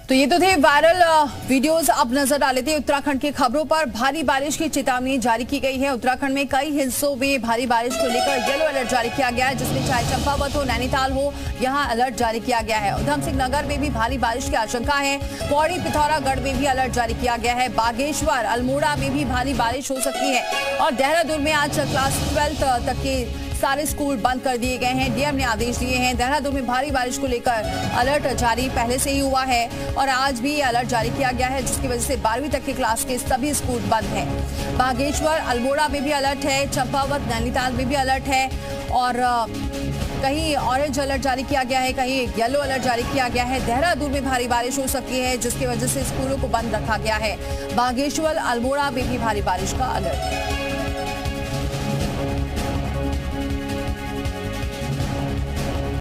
तो ये तो थे वायरल वीडियोस। अब नजर डाले थे उत्तराखंड की खबरों पर। भारी बारिश की चेतावनी जारी की गई है। उत्तराखंड में कई हिस्सों में भारी बारिश को लेकर येलो अलर्ट जारी किया गया है, जिसमें चाहे चंपावत हो, नैनीताल हो, यहां अलर्ट जारी किया गया है। उधम सिंह नगर में भी भारी बारिश की आशंका है। पौड़ी, पिथौरागढ़ में भी अलर्ट जारी किया गया है। बागेश्वर, अल्मोड़ा में भी भारी बारिश हो सकती है। और देहरादून में आज क्लास 12 तक के सारे स्कूल बंद कर दिए गए हैं। डीएम ने आदेश दिए हैं। देहरादून में भारी बारिश को लेकर अलर्ट जारी पहले से ही हुआ है और आज भी अलर्ट जारी किया गया है, जिसकी वजह से 12वीं तक के क्लास के सभी स्कूल बंद हैं। बागेश्वर, अल्मोड़ा में भी अलर्ट है। चंपावत, नैनीताल में भी अलर्ट है और कहीं ऑरेंज अलर्ट जारी किया गया है, कहीं येलो अलर्ट जारी किया गया है। देहरादून में भारी बारिश हो सकती है, जिसकी वजह से स्कूलों को बंद रखा गया है। बागेश्वर, अल्मोड़ा में भी भारी बारिश का अलर्ट है।